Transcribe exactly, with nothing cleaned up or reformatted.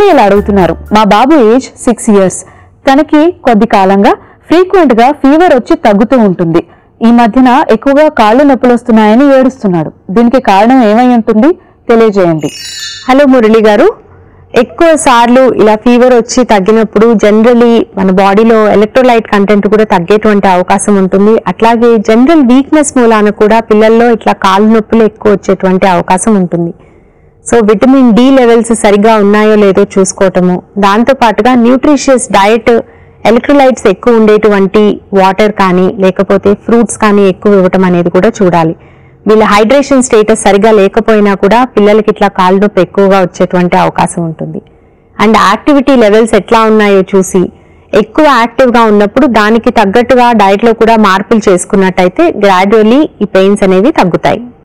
ఇలా అడుగుతున్నారు, మా బాబు ఏజ్ సిక్స్ ఇయర్స్ తనకి కొద్ది కాలంగా ఫ్రీక్వెంట్ గా ఫీవర్ వచ్చి తగ్గుతూ ఉంటుంది. ఈ మధ్యన ఎక్కువగా కాళ్ళు నొప్పులు వస్తున్నాయని ఏడుస్తున్నాడు. దీనికి కారణం ఏమై ఉంటుంది తెలియజేయండి. హలో మురళి గారు, ఎక్కువ సార్లు ఇలా ఫీవర్ వచ్చి తగ్గినప్పుడు జనరలీ మన బాడీలో ఎలక్ట్రోలైట్ కంటెంట్ కూడా తగ్గేటువంటి అవకాశం ఉంటుంది. అట్లాగే జనరల్ వీక్నెస్ మూలాన కూడా పిల్లల్లో ఇట్లా కాళ్ళు నొప్పులు ఎక్కువ వచ్చేటువంటి అవకాశం ఉంటుంది. సో విటమిన్ డి లెవెల్స్ సరిగా ఉన్నాయో లేదో చూసుకోవటము, దాంతో పాటుగా న్యూట్రిషియస్ డయట్, ఎలక్ట్రోలైట్స్ ఎక్కువ ఉండేటువంటి వాటర్ కానీ లేకపోతే ఫ్రూట్స్ కానీ ఎక్కువ ఇవ్వటం అనేది కూడా చూడాలి. వీళ్ళ హైడ్రేషన్ స్టేటస్ సరిగా లేకపోయినా కూడా పిల్లలకి ఇట్లా కాళ్ళు నొప్పి ఎక్కువగా వచ్చేటువంటి అవకాశం ఉంటుంది. అండ్ యాక్టివిటీ లెవెల్స్ ఎట్లా ఉన్నాయో చూసి ఎక్కువ యాక్టివ్గా ఉన్నప్పుడు దానికి తగ్గట్టుగా డయట్లో కూడా మార్పులు చేసుకున్నట్టయితే గ్రాడ్యువల్లీ ఈ పెయిన్స్ అనేవి తగ్గుతాయి.